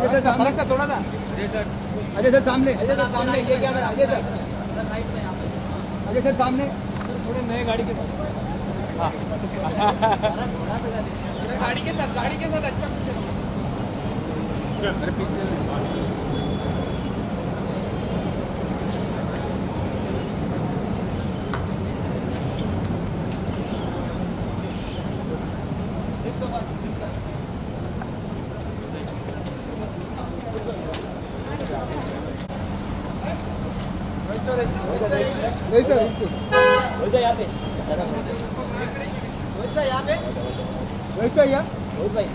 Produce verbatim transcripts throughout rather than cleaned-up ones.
Sir सामने sir थोड़ा सा। अजय सर अजय सर सामने अजय सर सामने ये क्या मेरा अजय सर अजय सर सामने थोड़े नए गाड़ी के साथ हाँ गाड़ी के साथ गाड़ी के साथ अच्छा मेरे पीछे नहीं सर रोहित यहाँ पे रोहित यहाँ पे रोहित भाई यहाँ रोहित भाई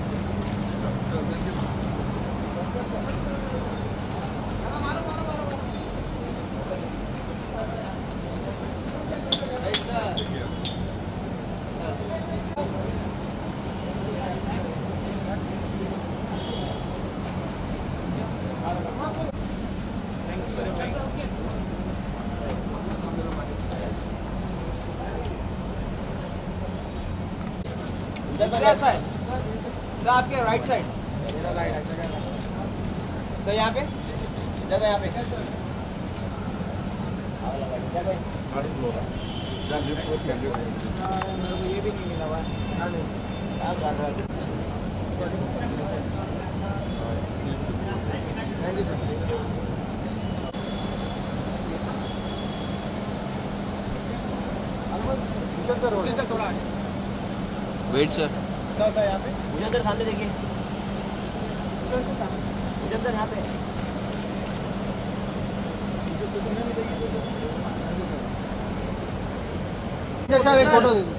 सर आपके राइट साइड तो यहाँ पे जब यहाँ पे ये भी नहीं मिला हुआ थैंक यू सर सर थोड़ा वेट सर यहाँ पे मुझे अंदर सामने देखिए मुझे अंदर यहाँ पे सर एक फोटो दे दो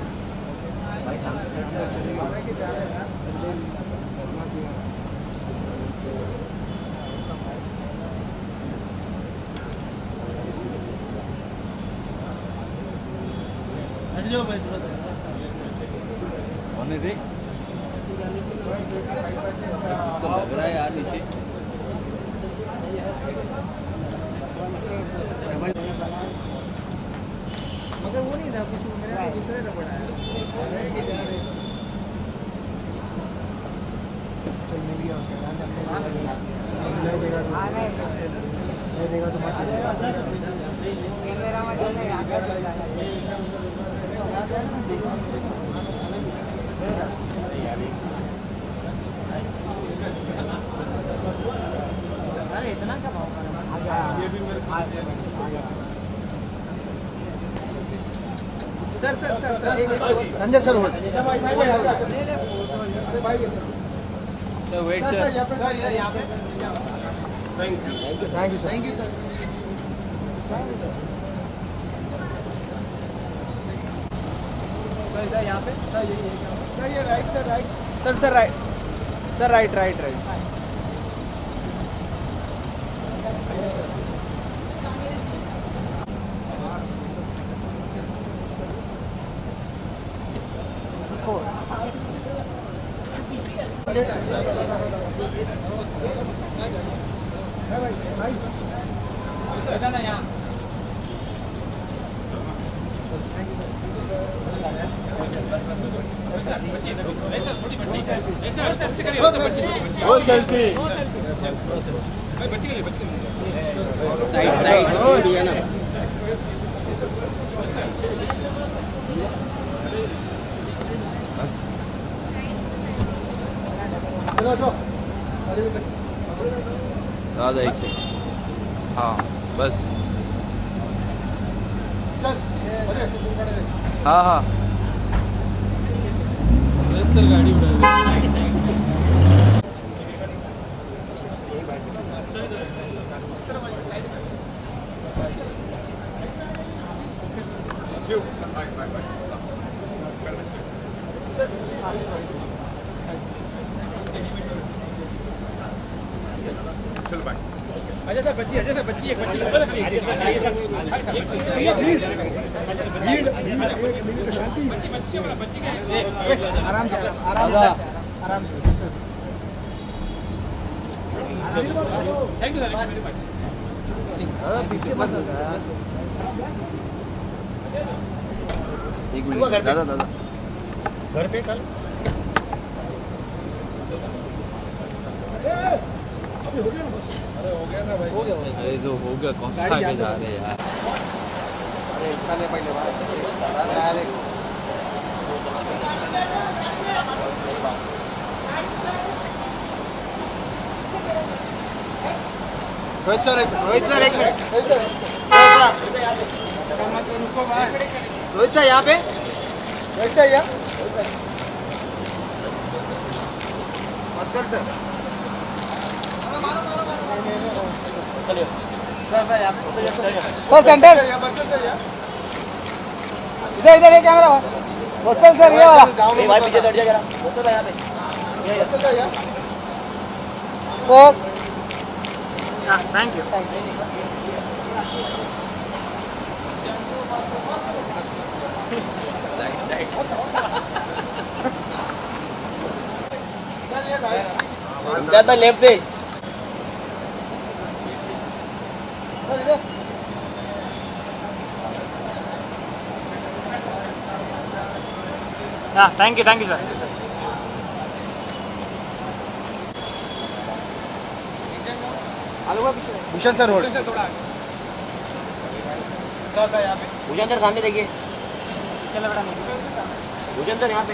होने दे तो लग रहा है यार नीचे मगर वो नहीं था कुछ मेरा दूसरे का पड़ा है चल मिल गया नहीं देगा तो मत मेरा मतलब अरे इतना क्या भाव कर sir sir sir sir Sanjay sir hold sir wait sir sir यहाँ पे thank you thank you sir thank you sir sir यहाँ पे सर ये सर ये right sir right sir sir right sir right right right भाई भाई ना यहाँ साइड साइड दिया ना दो दो दादा एक से हाँ बस चल हाँ हाँ सर गाड़ी उड़ा चलो भाई अजय सर बच्ची अजय सर बच्ची एक बच्ची आराम से आराम से आराम से thank you sir very much पीछे मत एक मिनट दादा दादा घर पे कल अरे तो हो गया कौन सा आगे जा रहे हैं यार। अरे इसका नहीं पहले बात रोहित सर रोहित सर एक मिनट रोहित सर यहाँ पे रोहित सर यहाँ सर सेंटर इधर इधर ये कैमरा वत्सल सर ये वाला भाई पीछे हट जा जरा वत्सल यहाँ पे sir thank you thank you इधर पे लेफ्ट पे हाँ thank you thank you sir. Bhushan sir hold Bhushan sir सामने देखिए। चलो बेटा भूषण सर यहाँ पे।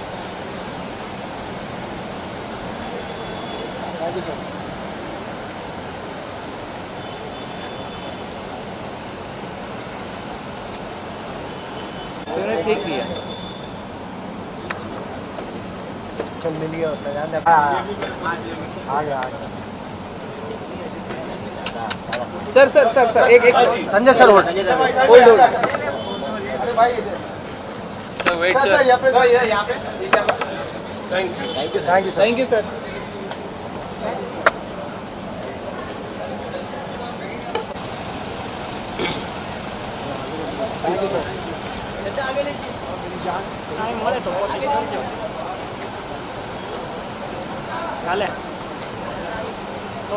तूने ठीक किया। चल मिल गया उसका ध्यान दे आ गया आ गया सर सर सर सर एक एक Sanjay sir hold hold hold अरे भाई सर वेट सर सर यहाँ पे सर यहाँ पे thank you thank you thank you thank you sir thank you sir time हो रहा तो डाले तो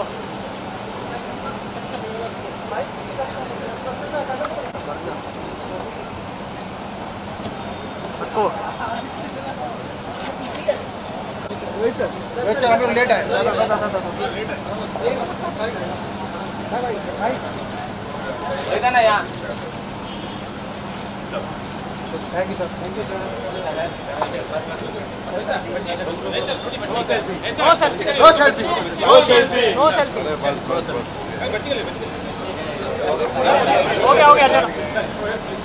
रोहित सर रोहित सर हम लोग लेट आए दादा दादा दादा भाई भाई इधर ना यार thank you sir thank you sir no selfie no selfie no selfie no selfie हो गया हो गया चलो।